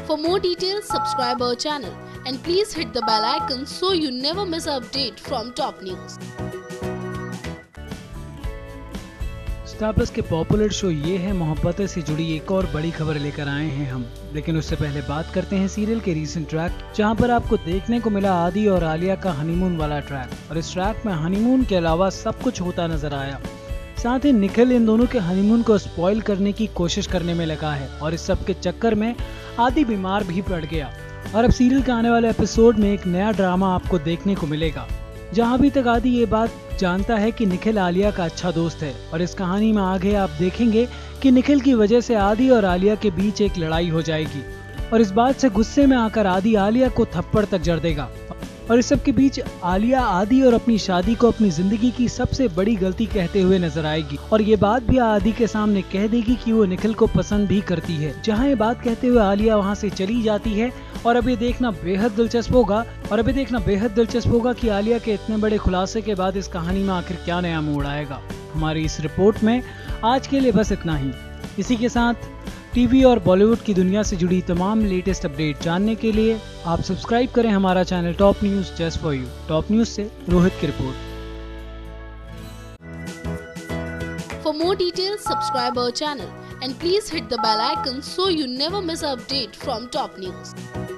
For more details, subscribe our channel and please hit the bell icon so you never miss an update from top news. Star plus के popular show Yeh Hai Mohabbatein से जुड़ी एक और बड़ी खबर लेकर आए हैं हम। लेकिन उससे पहले बात करते हैं सीरियल के रीसेंट ट्रैक, जहां पर आपको देखने को मिला आदि और आलिया का हनीमून वाला ट्रैक। और इस ट्रैक में हनीमून के अलावा सब कुछ होता नजर आया। साथ ही निखिल इन दोनों के हनीमून को स्पॉइल करने की कोशिश करने में लगा है और इस सब के चक्कर में आदि बीमार भी पड़ गया। और अब सीरियल के आने वाले एपिसोड में एक नया ड्रामा आपको देखने को मिलेगा, जहां अभी तक आदि ये बात जानता है कि निखिल आलिया का अच्छा दोस्त है। और इस कहानी में आगे आप देखेंगे कि निखिल की वजह से आदि और आलिया के बीच एक लड़ाई हो जाएगी और इस बात से गुस्से में आकर आदि आलिया को थप्पड़ तक जड़ देगा। और इस सब के बीच आलिया आदि और अपनी शादी को अपनी जिंदगी की सबसे बड़ी गलती कहते हुए नजर आएगी और ये बात भी आदि के सामने कह देगी कि वो निखिल को पसंद भी करती है। जहां ये बात कहते हुए आलिया वहां से चली जाती है और अब ये देखना बेहद दिलचस्प होगा कि आलिया के इतने बड़े खुलासे के बाद इस कहानी में आखिर क्या नया मोड़ आएगा। हमारी इस रिपोर्ट में आज के लिए बस इतना ही। इसी के साथ टीवी और बॉलीवुड की दुनिया से जुड़ी तमाम लेटेस्ट अपडेट जानने के लिए आप सब्सक्राइब करें हमारा channel top news just for you. Top news से रोहित की report. For more details, subscribe our channel and please hit the bell icon so you never miss an update from top news.